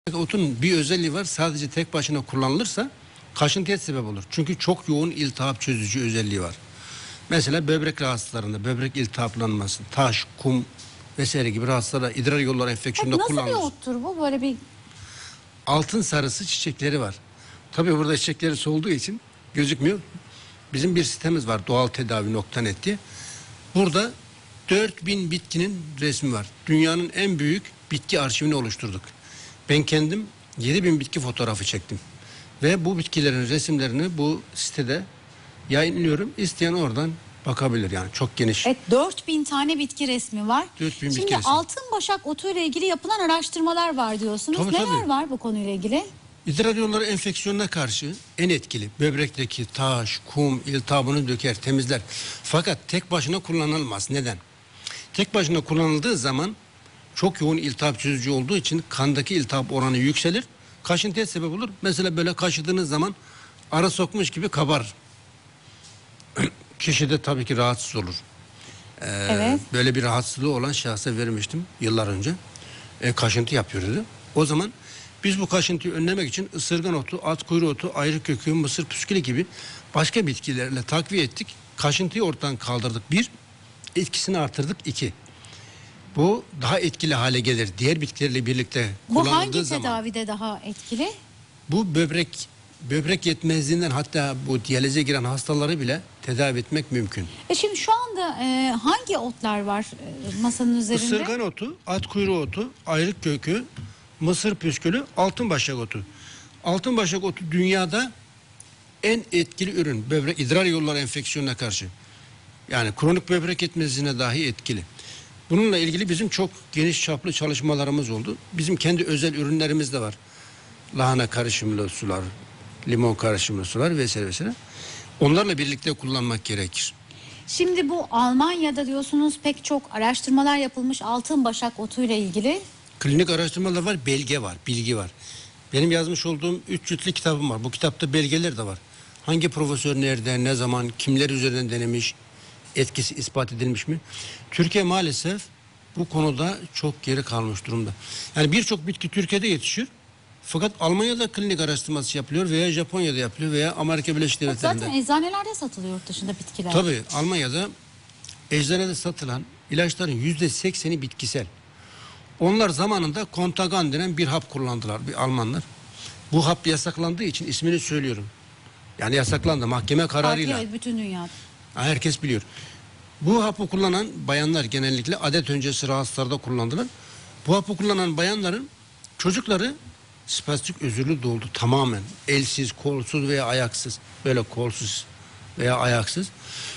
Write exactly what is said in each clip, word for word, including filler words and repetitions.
Otun bir özelliği var. Sadece tek başına kullanılırsa kaşıntıya sebep olur. Çünkü çok yoğun iltihap çözücü özelliği var. Mesela böbrek rahatsızlarında, böbrek iltihaplanması, taş, kum vesaire gibi rahatsızlara, idrar yolları enfeksiyonunda Nasıl kullanılır. bir ottur bu? Böyle bir Altın sarısı çiçekleri var. Tabii burada çiçekleri solduğu için gözükmüyor. Bizim bir sitemiz var, doğal tedavi nokta net diye. Burada dört bin bitkinin resmi var. Dünyanın en büyük bitki arşivini oluşturduk. Ben kendim yedi bin bitki fotoğrafı çektim. Ve bu bitkilerin resimlerini bu sitede yayınlıyorum. İsteyen oradan bakabilir, yani çok geniş. evet, dört bin tane bitki resmi var. dört bin Şimdi bitki resmi. altın başak otu ile ilgili yapılan araştırmalar var diyorsunuz. Tabii, Neler tabii. var bu konuyla ilgili? İdrar yolları enfeksiyonuna karşı en etkili. Böbrekteki taş, kum, iltihabını döker, temizler. Fakat tek başına kullanılmaz. Neden? Tek başına kullanıldığı zaman çok yoğun iltihap çözücü olduğu için kandaki iltihap oranı yükselir. Kaşıntıya sebep olur. Mesela böyle kaşıdığınız zaman ara sokmuş gibi kabar. Kişi de tabii ki rahatsız olur. Ee, Evet. Böyle bir rahatsızlığı olan şahsa vermiştim yıllar önce. E, kaşıntı yapıyordu. O zaman biz bu kaşıntıyı önlemek için ısırgan otu, at kuyruğu otu, ayrık kökü, mısır püskülü gibi başka bitkilerle takviye ettik. Kaşıntıyı ortadan kaldırdık. Bir, etkisini artırdık. İki, bu daha etkili hale gelir. Diğer bitkilerle birlikte Bu kullanıldığı hangi zaman. tedavide daha etkili? Bu böbrek böbrek yetmezliğinden, hatta bu diyalize giren hastaları bile tedavi etmek mümkün. E şimdi şu anda e, hangi otlar var e, masanın üzerinde? Isırgan otu, at kuyruğu otu, ayrık kökü, mısır püskülü, altın başak otu. Altın başak otu dünyada en etkili ürün böbrek idrar yolları enfeksiyonuna karşı. Yani kronik böbrek yetmezliğine dahi etkili. Bununla ilgili bizim çok geniş çaplı çalışmalarımız oldu. Bizim kendi özel ürünlerimiz de var. Lahana karışımlı sular, limon karışımlı sular vesaire vesaire. Onlarla birlikte kullanmak gerekir. Şimdi bu Almanya'da diyorsunuz pek çok araştırmalar yapılmış altın başak otu ile ilgili. Klinik araştırmalar var, belge var, bilgi var. Benim yazmış olduğum üç ciltli kitabım var. Bu kitapta belgeler de var. Hangi profesör nerede, ne zaman, kimler üzerinden denemiş, etkisi ispat edilmiş mi? Türkiye maalesef bu konuda çok geri kalmış durumda. Yani birçok bitki Türkiye'de yetişiyor. Fakat Almanya'da klinik araştırması yapılıyor veya Japonya'da yapılıyor veya Amerika Birleşik Devletleri'nde. Zaten eczanelerde satılıyor yurt dışında bitkiler. Tabii Almanya'da eczanede satılan ilaçların yüzde sekseni bitkisel. Onlar zamanında Kontagan denen bir hap kullandılar, bir Almanlar. Bu hap yasaklandığı için ismini söylüyorum. Yani yasaklandı mahkeme kararıyla. Farklı, bütün dünya. Herkes biliyor. Bu hapı kullanan bayanlar genellikle adet öncesi rahatsızlarda kullandılar. Bu hapı kullanan bayanların çocukları spastik özürlü doğdu tamamen. Elsiz, kolsuz veya ayaksız. Böyle kolsuz veya ayaksız.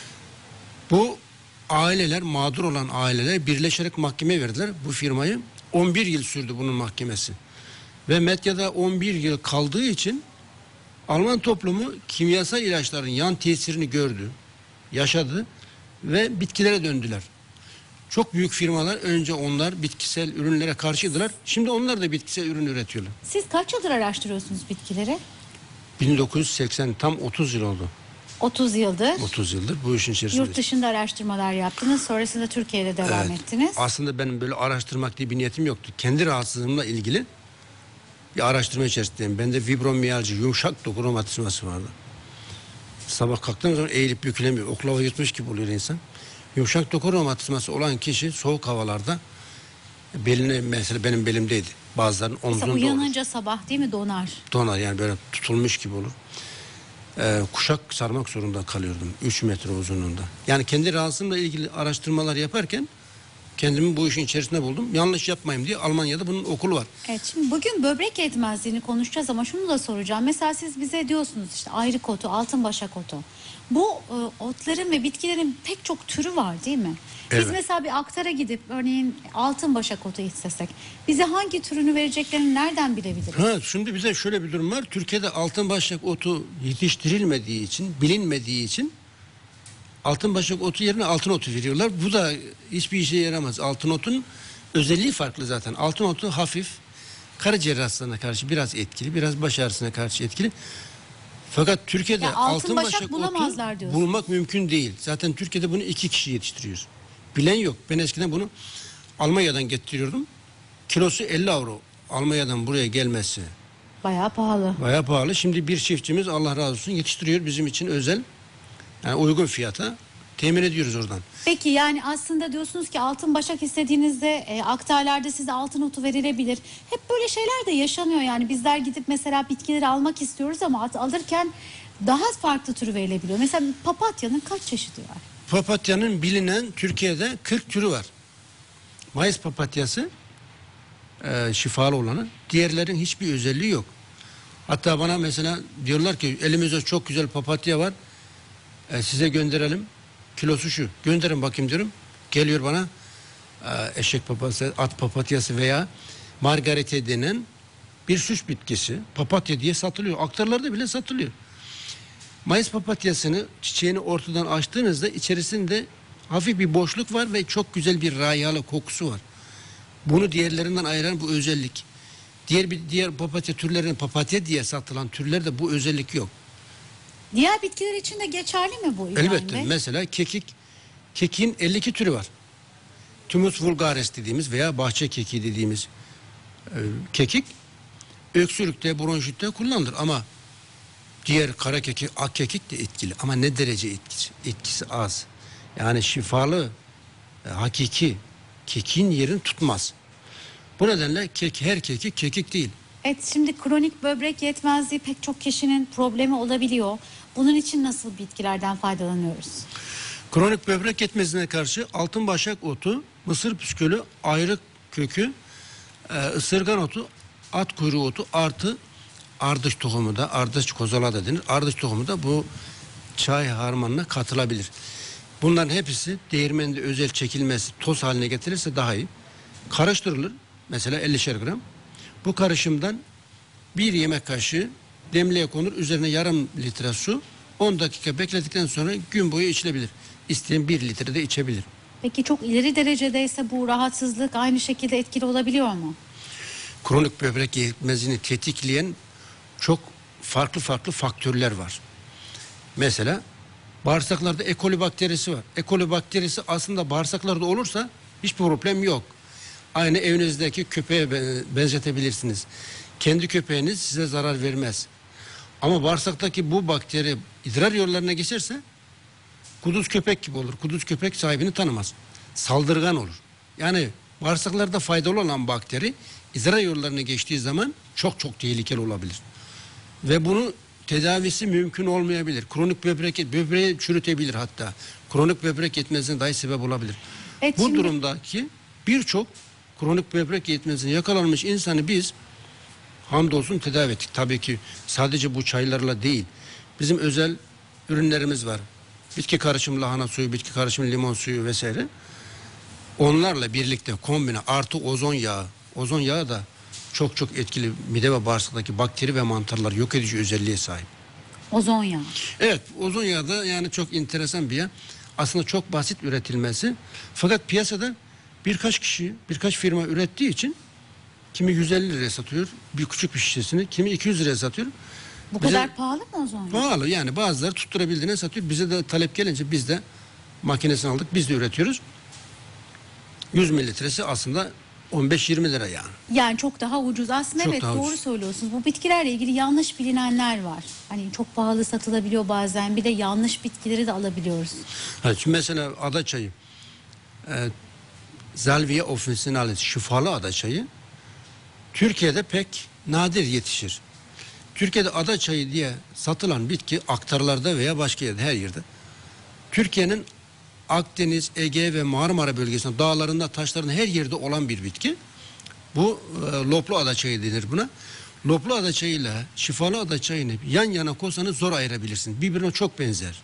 Bu aileler, mağdur olan aileler birleşerek mahkemeye verdiler bu firmayı. on bir yıl sürdü bunun mahkemesi. Ve medyada on bir yıl kaldığı için Alman toplumu kimyasal ilaçların yan tesirini gördü, yaşadı ve bitkilere döndüler. Çok büyük firmalar önce onlar bitkisel ürünlere karşıydılar. Şimdi onlar da bitkisel ürün üretiyorlar. Siz kaç yıldır araştırıyorsunuz bitkileri? bin dokuz yüz seksen, tam otuz yıl oldu. otuz yıldır. otuz yıldır bu işin içerisinde. Yurt dışında araştırmalar yaptınız. Sonrasında Türkiye'de devam Evet. ettiniz. Aslında benim böyle araştırmak diye bir niyetim yoktu. Kendi rahatsızlığımla ilgili bir araştırma içerisindeyim. Bende fibromiyalji, yumuşak doku romatizması vardı. Sabah kalktığım zaman eğilip bükülemiyor. Oklava yutmuş gibi oluyor insan. Yumuşak doku romatizması olan kişi soğuk havalarda beline, mesela benim belimdeydi. Bazılarının Mesela omzunda olur. uyanınca sabah değil mi donar? Donar, yani böyle tutulmuş gibi olur. Ee, kuşak sarmak zorunda kalıyordum. üç metre uzunluğunda. Yani kendi rahatsızlığımla ilgili araştırmalar yaparken kendimi bu işin içerisinde buldum. Yanlış yapmayayım diye Almanya'da bunun okulu var. Evet, şimdi bugün böbrek yetmezliğini konuşacağız ama şunu da soracağım. Mesela siz bize diyorsunuz işte ayrık otu, altın başak otu. Bu e, otların ve bitkilerin pek çok türü var değil mi? Biz Evet. mesela bir aktara gidip örneğin altın başak otu istesek bize hangi türünü vereceklerini nereden bilebiliriz? Ha, şimdi bize şöyle bir durum var. Türkiye'de altın başak otu yetiştirilmediği için, bilinmediği için altın başak otu yerine altın otu veriyorlar. Bu da hiçbir işe yaramaz. Altın otun özelliği farklı zaten. Altın otu hafif, karaciğer hastalığına karşı biraz etkili, biraz baş ağrısına karşı etkili. Fakat Türkiye'de Ya altın altın başak başak bulamazlar otu diyorsun. bulmak mümkün değil. Zaten Türkiye'de bunu iki kişi yetiştiriyor. Bilen yok. Ben eskiden bunu Almanya'dan getiriyordum. Kilosu elli avro Almanya'dan buraya gelmesi Bayağı pahalı. bayağı pahalı. Şimdi bir çiftçimiz Allah razı olsun yetiştiriyor bizim için özel. Yani uygun fiyata temin ediyoruz oradan. Peki yani aslında diyorsunuz ki altın başak istediğinizde e, aktarlarda size altın otu verilebilir. Hep böyle şeyler de yaşanıyor yani bizler gidip mesela bitkileri almak istiyoruz ama at- alırken daha farklı türü verilebiliyor. Mesela papatyanın kaç çeşidi var? Papatyanın bilinen Türkiye'de kırk türü var. Mayıs papatyası e, şifalı olanı. Diğerlerin hiçbir özelliği yok. Hatta bana mesela diyorlar ki elimizde çok güzel papatya var. E, size gönderelim. Kilosu şu. Gönderin bakayım diyorum. Geliyor bana e, eşek papatyası, at papatyası veya margarite denen bir süs bitkisi. Papatya diye satılıyor. Aktarlarda bile satılıyor. Mayıs papatyasını çiçeğini ortadan açtığınızda içerisinde hafif bir boşluk var ve çok güzel bir raihalı kokusu var. Bunu diğerlerinden ayıran bu özellik. Diğer bir diğer papatya türlerinin papatya diye satılan türlerde bu özellik yok. Diğer bitkiler için de geçerli mi bu İbrahim Elbette. Bey? Mesela kekik, kekiğin elli iki türü var. Thymus vulgaris dediğimiz veya bahçe kekiği dediğimiz e, kekik öksürükte, bronşitte kullanılır ama diğer kara kekik, ak kekik de etkili ama ne derece etkisi? Etkisi az. Yani şifalı, e, hakiki kekiğin yerini tutmaz. Bu nedenle kek, her kekik kekik değil. Evet, şimdi kronik böbrek yetmezliği pek çok kişinin problemi olabiliyor. Bunun için nasıl bitkilerden faydalanıyoruz? Kronik böbrek yetmezliğine karşı altın başak otu, mısır püskülü, ayrık kökü, e, ısırgan otu, at kuyruğu otu artı ardıç tohumu da, ardıç kozala da denir. Ardıç tohumu da bu çay harmanına katılabilir. Bunların hepsi değirmende özel çekilmesi, toz haline getirirse daha iyi. Karıştırılır. Mesela ellişer gram. Bu karışımdan bir yemek kaşığı demliğe konur. Üzerine yarım litre su. on dakika bekledikten sonra gün boyu içilebilir. İsteyen bir litre de içebilir. Peki çok ileri derecedeyse bu rahatsızlık aynı şekilde etkili olabiliyor mu? Kronik böbrek yetmezliğini tetikleyen çok farklı farklı faktörler var. Mesela bağırsaklarda E. coli bakterisi var. E. coli bakterisi aslında bağırsaklarda olursa hiç problem yok. Aynı evinizdeki köpeğe benzetebilirsiniz. Kendi köpeğiniz size zarar vermez. Ama bağırsaktaki bu bakteri idrar yollarına geçerse kuduz köpek gibi olur. Kuduz köpek sahibini tanımaz. Saldırgan olur. Yani bağırsaklarda faydalı olan bakteri idrar yollarına geçtiği zaman çok çok tehlikeli olabilir. Ve bunu tedavisi mümkün olmayabilir. Kronik böbrek böbreği çürütebilir hatta. Kronik böbrek yetmezliğine dahi sebep olabilir. Evet, Bu şimdi- durumdaki birçok kronik böbrek yetmezliğine yakalanmış insanı biz hamdolsun tedavi ettik. Tabii ki sadece bu çaylarla değil. Bizim özel ürünlerimiz var. Bitki karışımı lahana suyu, bitki karışımı limon suyu vesaire. Onlarla birlikte kombine artı ozon yağı. Ozon yağı da çok çok etkili mide ve bağırsaktaki bakteri ve mantarlar yok edici özelliğe sahip. Ozon yağı. Evet, ozon yağı da yani çok enteresan bir yağ. Aslında çok basit üretilmesi. Fakat piyasada birkaç kişi, birkaç firma ürettiği için kimi yüz elli liraya satıyor bir küçük bir şişesini, kimi iki yüz liraya satıyor. Bu Bize kadar pahalı mı ozon yağı? pahalı yani bazıları tutturabildiğine satıyor. Bize de talep gelince biz de makinesini aldık, biz de üretiyoruz. yüz mililitresi aslında on beş yirmi lira yani. Yani çok daha ucuz. Aslında Çok evet daha doğru ucuz. söylüyorsunuz. Bu bitkilerle ilgili yanlış bilinenler var. Hani çok pahalı satılabiliyor bazen. Bir de yanlış bitkileri de alabiliyoruz. Ha, şimdi mesela ada çayı, e, Salvia officinalis şifalı ada çayı Türkiye'de pek nadir yetişir. Türkiye'de ada çayı diye satılan bitki aktarlarda veya başka yerde her yerde. Türkiye'nin Akdeniz, Ege ve Marmara bölgesinde dağlarında, taşlarında her yerde olan bir bitki. Bu e, loplu ada çayı denir buna. Loplu ada çayıyla şifalı ada çayını yan yana koysanız zor ayırabilirsin. Birbirine çok benzer.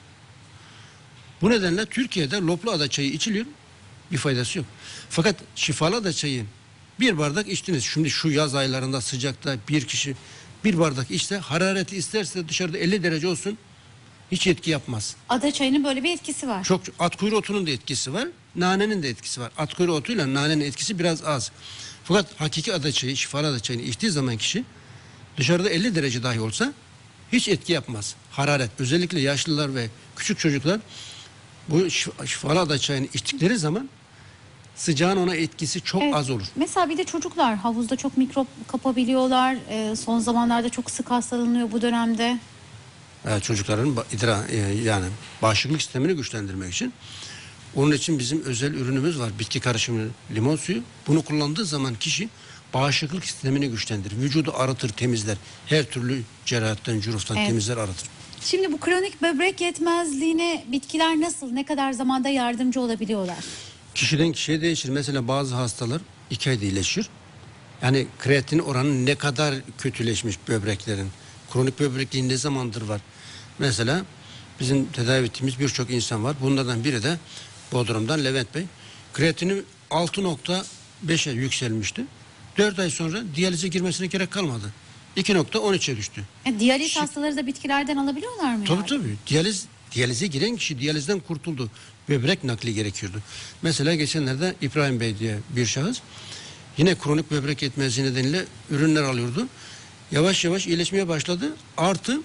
Bu nedenle Türkiye'de loplu ada çayı içiliyor. Bir faydası yok. Fakat şifalı ada çayı bir bardak içtiniz. Şimdi şu yaz aylarında sıcakta bir kişi bir bardak içse harareti isterse dışarıda elli derece olsun hiç etki yapmaz. Ada çayının böyle bir etkisi var. Çok at kuyruğu otunun da etkisi var. Nanenin de etkisi var. At kuyruğu otuyla nanenin etkisi biraz az. Fakat hakiki ada çayı, şifalı ada çayını içtiği zaman kişi dışarıda elli derece dahi olsa hiç etki yapmaz. Hararet. Özellikle yaşlılar ve küçük çocuklar bu şifalı ada çayını içtikleri zaman sıcağın ona etkisi çok Evet. az olur. Mesela bir de çocuklar havuzda çok mikrop kapabiliyorlar. Ee, son zamanlarda çok sık hastalanıyor bu dönemde. Yani çocukların ba- idra, e, yani bağışıklık sistemini güçlendirmek için. Onun için bizim özel ürünümüz var. Bitki karışımı limon suyu. Bunu kullandığı zaman kişi bağışıklık sistemini güçlendirir. Vücudu arıtır, temizler. Her türlü cerrahattan, cüruftan Evet. temizler, arıtır. Şimdi bu kronik böbrek yetmezliğine bitkiler nasıl, ne kadar zamanda yardımcı olabiliyorlar? Kişiden kişiye değişir. Mesela bazı hastalar iki ayda iyileşir. Yani kreatin oranı ne kadar kötüleşmiş böbreklerin. Kronik böbrekliğin ne zamandır var? Mesela bizim tedavi ettiğimiz birçok insan var. Bunlardan biri de Bodrum'dan Levent Bey. Kreatini altı nokta beşe yükselmişti. dört ay sonra diyalize girmesine gerek kalmadı. iki nokta on üçe düştü. E, diyaliz Şi- hastaları da bitkilerden alabiliyorlar mı? Tabii yani? tabii. Diyaliz, diyalize giren kişi diyalizden kurtuldu. Böbrek nakli gerekiyordu. Mesela geçenlerde İbrahim Bey diye bir şahıs yine kronik böbrek yetmezliği nedeniyle ürünler alıyordu. Yavaş yavaş iyileşmeye başladı. Artı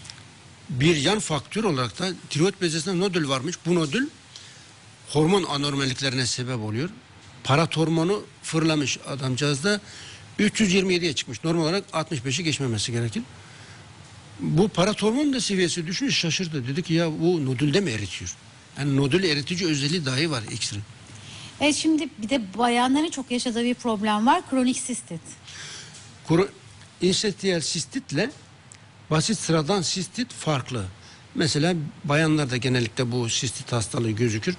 bir yan faktör olarak da tiroid bezesinde nodül varmış. Bu nodül hormon anormalliklerine sebep oluyor. Parat hormonu fırlamış adamcağızda üç yüz yirmi yediye çıkmış. Normal olarak altmış beşi geçmemesi gerekir. Bu parat hormonu da seviyesi düşünce şaşırdı. Dedi ki ya bu nodülde mi eritiyor? Yani nodül eritici özelliği dahi var iksirin. E, şimdi bir de bayanların çok yaşadığı bir problem var. Kronik sistit. Kuru, insetiyel sistitle basit sıradan sistit farklı. Mesela bayanlarda genellikle bu sistit hastalığı gözükür.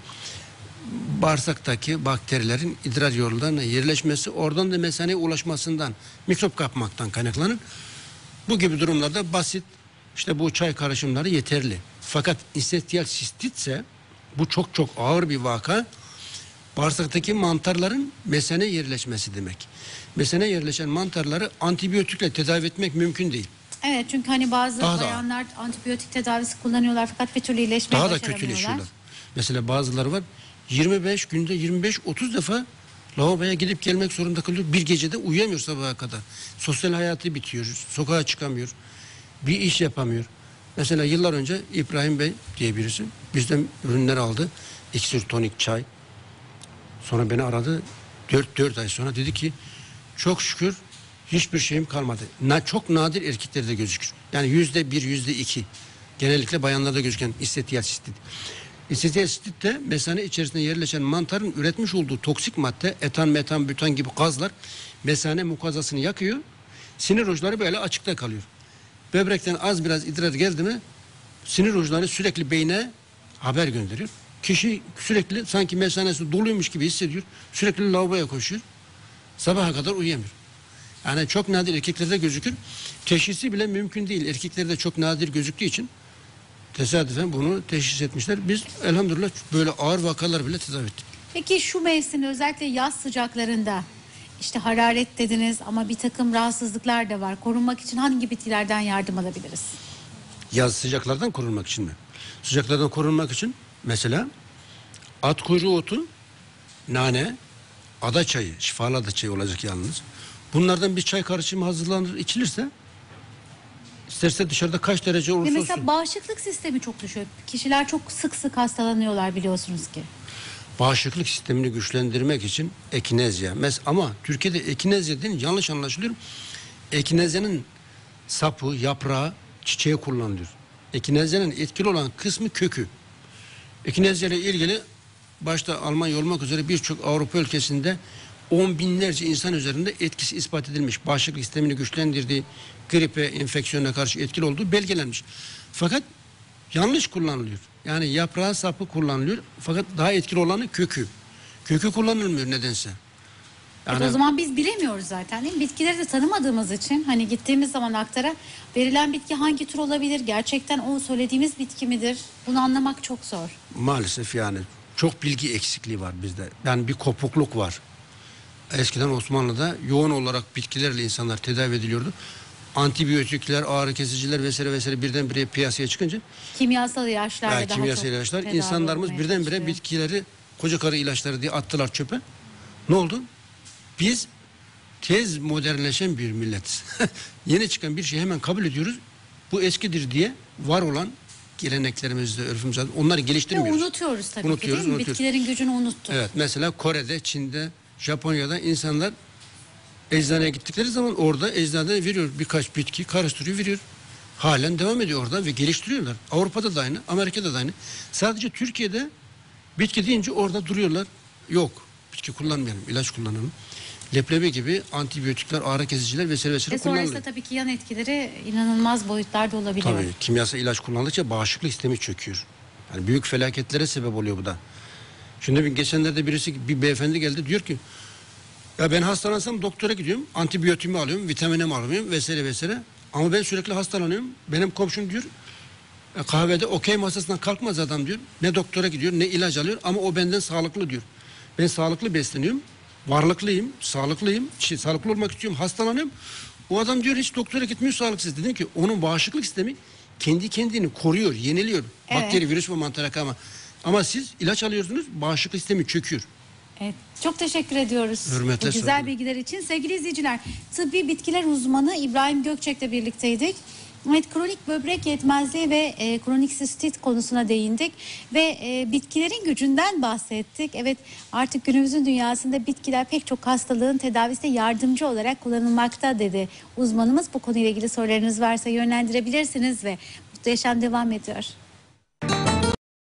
Bağırsaktaki bakterilerin idrar yollarına yerleşmesi, oradan da mesaneye ulaşmasından, mikrop kapmaktan kaynaklanır. Bu gibi durumlarda basit işte bu çay karışımları yeterli. Fakat insetiyel sistitse bu çok çok ağır bir vaka. Bağırsaktaki mantarların mesene yerleşmesi demek. Mesene yerleşen mantarları antibiyotikle tedavi etmek mümkün değil. Evet, çünkü hani bazı Daha da- bayanlar antibiyotik tedavisi kullanıyorlar fakat bir türlü iyileşmeye Daha da başaramıyorlar. kötüleşiyorlar. Mesela bazıları var yirmi beş günde yirmi beş otuz defa lavaboya gidip gelmek zorunda kalıyor. Bir gecede uyuyamıyor sabaha kadar. Sosyal hayatı bitiyor. Sokağa çıkamıyor. Bir iş yapamıyor. Mesela yıllar önce İbrahim Bey diye birisi bizden ürünler aldı. İksir, tonik, çay. Sonra beni aradı. dört ay sonra dedi ki çok şükür hiçbir şeyim kalmadı. Na, çok nadir erkeklerde gözükür. Yani yüzde bir, yüzde iki. Genellikle bayanlarda gözüken istetiyel sistit. İstetiyel sistit de mesane içerisinde yerleşen mantarın üretmiş olduğu toksik madde, etan, metan, bütan gibi gazlar mesane mukozasını yakıyor. Sinir uçları böyle açıkta kalıyor. Böbrekten az biraz idrar geldi mi sinir uçları sürekli beyne haber gönderiyor. Kişi sürekli sanki mesanesi doluymuş gibi hissediyor. Sürekli lavaboya koşuyor. Sabaha kadar uyuyamıyor. Yani çok nadir erkeklerde gözükür. Teşhisi bile mümkün değil. Erkeklerde çok nadir gözüktüğü için tesadüfen bunu teşhis etmişler. Biz elhamdülillah böyle ağır vakalar bile tedavi ettik. Peki şu mevsimde özellikle yaz sıcaklarında işte hararet dediniz ama bir takım rahatsızlıklar da var. Korunmak için hangi bitkilerden yardım alabiliriz? Yaz sıcaklardan korunmak için mi? Sıcaklardan korunmak için mesela at kuyruğu otu, nane, ada çayı, şifalı ada çayı olacak yalnız. Bunlardan bir çay karışımı hazırlanır, içilirse isterse dışarıda kaç derece Ve olursa mesela olsun. bağışıklık sistemi çok düşüyor. Kişiler çok sık sık hastalanıyorlar biliyorsunuz ki. Bağışıklık sistemini güçlendirmek için ekinezya. Mes ama Türkiye'de ekinezya denince yanlış anlaşılıyor. Ekinezyanın sapı, yaprağı, çiçeği kullanılıyor. Ekinezyanın etkili olan kısmı kökü. Ekinezya ile ilgili başta Almanya olmak üzere birçok Avrupa ülkesinde on binlerce insan üzerinde etkisi ispat edilmiş. Bağışıklık sistemini güçlendirdiği, gripe, enfeksiyona karşı etkili olduğu belgelenmiş. Fakat yanlış kullanılıyor. Yani yaprağı, sapı kullanılıyor. Fakat daha etkili olanı kökü. Kökü kullanılmıyor nedense. Evet, Yani o zaman biz bilemiyoruz zaten değil mi? Bitkileri de tanımadığımız için hani gittiğimiz zaman aktara verilen bitki hangi tür olabilir? Gerçekten o söylediğimiz bitki midir? Bunu anlamak çok zor. maalesef yani çok bilgi eksikliği var bizde. Yani bir kopukluk var. Eskiden Osmanlı'da yoğun olarak bitkilerle insanlar tedavi ediliyordu. Antibiyotikler, ağrı kesiciler vesaire vesaire birdenbire piyasaya çıkınca Kimyasal ilaçlarla yani daha kimyasal çok ilaçlar tedavi insanlarımız olmaya birdenbire çalışıyor. bitkileri koca karı ilaçları diye attılar çöpe. Ne oldu? Biz tez modernleşen bir milletiz. Yeni çıkan bir şeyi hemen kabul ediyoruz. Bu eskidir diye var olan geleneklerimizde, örfümüzde onları Ve geliştirmiyoruz. unutuyoruz tabii Unutuyoruz, ki değil mi? unutuyoruz. Bitkilerin gücünü unuttuk. Evet, mesela Kore'de, Çin'de, Japonya'da insanlar eczaneye gittikleri zaman orada eczaneden veriyor birkaç bitki, karıştırıyor, veriyor. Halen devam ediyor orada ve geliştiriyorlar. Avrupa'da da aynı, Amerika'da da aynı. Sadece Türkiye'de bitki deyince orada duruyorlar. Yok, bitki kullanmayalım, ilaç kullanalım. Leblebi gibi antibiyotikler, ağrı kesiciler vesaire vesaire Ve sonrasında kullanılıyor. tabii ki yan etkileri inanılmaz boyutlarda olabiliyor. Tabii kimyasal ilaç kullandıkça bağışıklık sistemi çöküyor. Yani büyük felaketlere sebep oluyor bu da. Şimdi bir geçenlerde birisi, bir beyefendi geldi, diyor ki ya ben hastalansam doktora gidiyorum, antibiyotiğimi alıyorum, vitaminimi alıyorum vesaire vesaire. Ama ben sürekli hastalanıyorum. Benim komşum diyor e, kahvede okey masasından kalkmaz adam diyor. Ne doktora gidiyor ne ilaç alıyor ama o benden sağlıklı diyor. Ben sağlıklı besleniyorum, varlıklıyım, sağlıklıyım, şey, sağlıklı olmak istiyorum, hastalanıyorum. O adam diyor hiç doktora gitmiyor, sağlıksız. Dedim ki onun bağışıklık sistemi kendi kendini koruyor, yeniliyor. Evet. Bakteri, virüs ve mantar ama ama siz ilaç alıyorsunuz, bağışıklık sistemi çöküyor. Evet, çok teşekkür ediyoruz Hürmetle bu güzel saygılar. bilgiler için. Sevgili izleyiciler, tıbbi bitkiler uzmanı İbrahim Gökçek'le birlikteydik. Evet, kronik böbrek yetmezliği ve e, kronik sistit konusuna değindik ve e, bitkilerin gücünden bahsettik. Evet, artık günümüzün dünyasında bitkiler pek çok hastalığın tedavisinde yardımcı olarak kullanılmakta dedi uzmanımız. Bu konuyla ilgili sorularınız varsa yönlendirebilirsiniz ve Mutlu Yaşam devam ediyor.